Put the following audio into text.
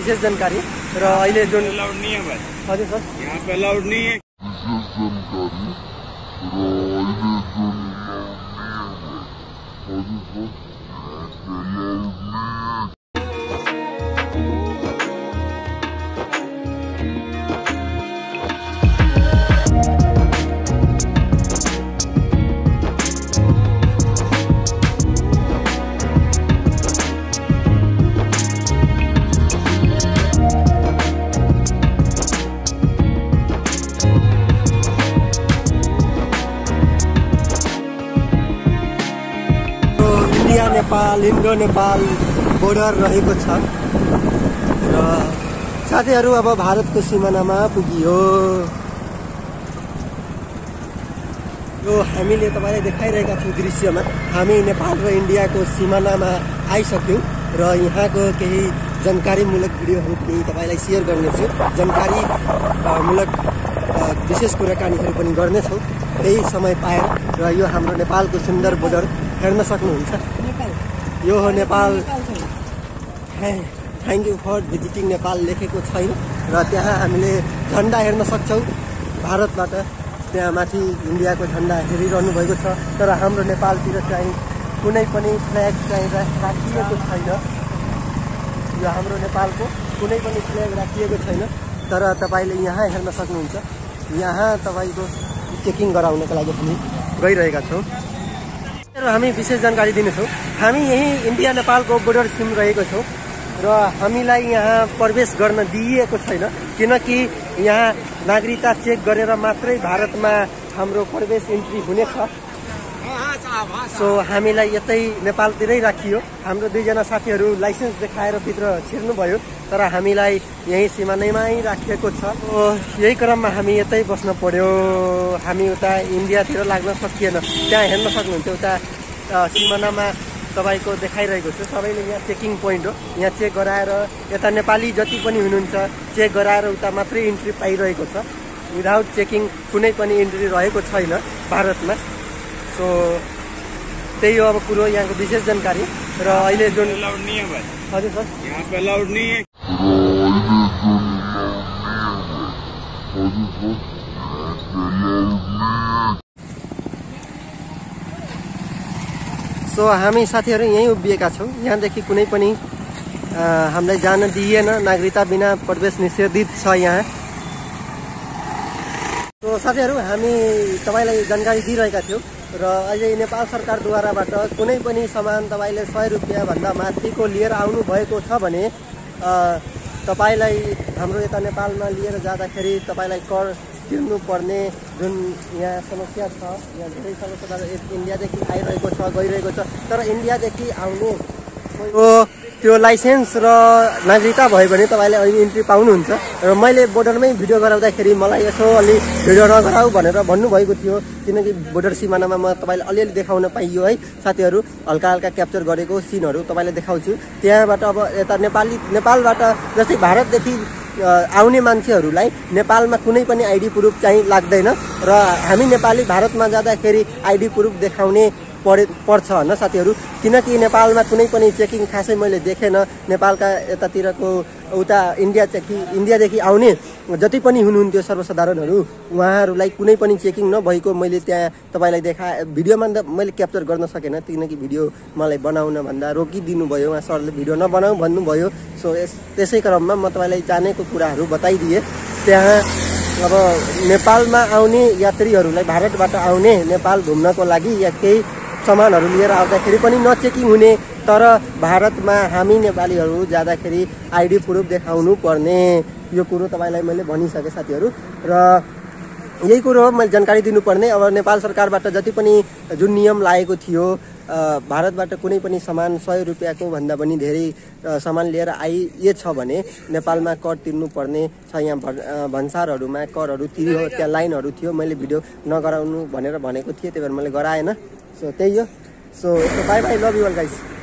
विशेष जानकारी र अहिले जुन अलाउड नहीं है भाई, हजुर सर यहाँ पे अलाउड नहीं है। India Nepal Indo Nepal border रहेको छ र साथीहरू अब भारतको सिमानामा पुगियो। यो हामीले तपाईलाई देखाइरहेका छौं दृश्यमा हामी नेपाल र इन्डियाको सिमानामा आइसक्यौं र यहाँको केही जानकारीमूलक भिडियोहरू पनि तपाईलाई शेयर गर्नेछु। जानकारी मूलक विशेष कुराकानीहरू पनि गर्नेछौं त्यही समय पाएर र यो हाम्रो नेपालको सुन्दर बोर्डर हेर्न सक्नुहुन्छ। यो हो Nepal. Thank you for visiting Nepal लेखेको छैन र त्यहाँ हामीले झन्डा हेर्न सक्छौं भारतबाट। त्यहाँ माथि इन्डियाको झन्डा हेरिरहनु भएको छ तर हाम्रो नेपालतिर चाहिँ कुनै पनि फ्ल्याग चाहिँ राखिएको छैन। यो हाम्रो नेपालको कुनै पनि फ्ल्याग राखिएको छैन तर तपाईले यहाँ हेर्न सक्नुहुन्छ। यहाँ तपाईको चेकिङ गराउनको लागि हामी गइरहेका छौं र हामी विशेष जानकारी दिनेछौं। हामी यही इन्डिया नेपालको बोर्डर सिम रहेको छौं र हामीलाई यहाँ प्रवेश गर्न दिइएको छैन किनकि यहाँ नागरिकता चेक गरेर मात्रै भारतमा हाम्रो प्रवेश इन्ट्री हुनेछ। सो हामीलाई यतै नेपालतिरै राखियो। हाम्रो दुईजना साथीहरू लाइसेन्स देखाएर भित्र छिर्नुभयो तर हामीलाई यही सिमानामै राखिएको छ। यही क्रममा हामी यतै बस्न पर्यो। हामी उता इन्डियातिर लाग्न सकिएन। त्यहाँ हेर्न सक्नुहुन्छ उता सिमानामा तपाईको देखाइरहेको छु। सबैले यहाँ चेकिङ पोइन्ट हो। यहाँ चेक गराएर यता नेपाली जति पनि हुनुहुन्छ चेक गराएर उता मात्रै इन्ट्री पाइरहेको छ। विदाउट चेकिङ कुनै पनि इन्ट्री रहेको छैन भारतमा। सो त्यही हो अब कुरो यहाँको विशेष जानकारी र अहिले जुन अलाउड नहीं है भाई, हजुर सर यहाँ पे अलाउड नहीं है। सो हामी साथीहरू यहीँ उभिएका छौँ। यहाँदेखि कुनै पनि हामीलाई जान दिइएन। नागरिकता बिना प्रवेश निषेधित छ यहाँ। सो साथीहरू हामी तपाईलाई जानकारी दिइरहेका थियौँ र अहिले नेपाल सरकारद्वाराबाट कुनै पनि सामान तपाईले 100 रुपैयाँ भन्दा माथिको लिएर आउनु भएको छ भने तपाईलाई हाम्रो यता नेपालमा लिएर जाँदाखेरि तपाईलाई कर तिर्नु पर्ने जुन यहाँ समस्या छ। यहाँ धेरै समस्या इन्डियादेखि आइरहेको छ गइरहेको छ तर इन्डियादेखि आउने त्यो लाइसेन्स र नागरिकता भयो भने तपाईले अहिले इन्ट्री पाउनुहुन्छ। र मैले बोर्डरमै भिडियो गराउँदाखेरि मलाई यसो अलि भिडियो नगराऊ भनेर भन्नुभएको थियो किनकि बोर्डर सिमानामा म तपाईलाई अलिअलि देखाउन पाइयो है साथीहरू। हल्का हल्का क्याप्चर गरेको सिनहरू तपाईलाई देखाउँछु। त्यहाँबाट अब यता नेपालबाट जस्तै भारतदेखि आउने मान्छेहरूलाई नेपालमा कुनै पनि आइडी प्रुफ चाहिँ लाग्दैन र हामी नेपाली भारतमा जाँदाखेरि आइडी प्रुफ देखाउने पर्छ होइन साथीहरू। किनकि नेपालमा कुनै पनि चेकिङ खासै मैले देखेन। नेपालका यतातिरको उता इन्डियादेखि आउने जति पनि हुनुहुन्थ्यो सर्वसाधारणहरू उहाँहरूलाई कुनै पनि चेकिङ नभएको मैले त्यहाँ तपाईलाई भिडियोमा मैले क्याप्चर गर्न सकेन किनकि भिडियो मलाई बनाउन भन्दा रोकिदिनु भयो। उहाँ सरले भिडियो नबनाऊ भन्नुभयो। सो त्यसै क्रममा म तपाईलाई जानेको कुराहरू बताइदिएँ। त्यहाँ अब नेपालमा आउने यात्रीहरूलाई भारतबाट आउने नेपाल घुम्नको लागि या केही सामानहरू लिएर आउँदाखेरि पनि नचेकिङ हुने तर भारतमा हामी नेपालीहरू जाँदाखेरि आइडी प्रुफ देखाउनु पर्ने यो कुरो तपाईलाई मैले भनिसकेँ साथीहरू। र यही कुरो मैले जानकारी दिनुपर्ने। अब नेपाल सरकारबाट जति पनि जुन नियम लागेको थियो भारतबाट कुनै पनि सामान 100 रुपैयाँको भन्दा पनि धेरै सामान लिएर आइएछ भने नेपालमा कर तिर्नु पर्ने छ। यहाँ भन्सारहरूमा करहरू तिर्यो। त्यहाँ लाइनहरू थियो। मैले भिडियो नगराउनु भनेर भनेको थिएँ त्यही भएर मैले गराएन। सो त्यही हो। So bye bye, love you all guys.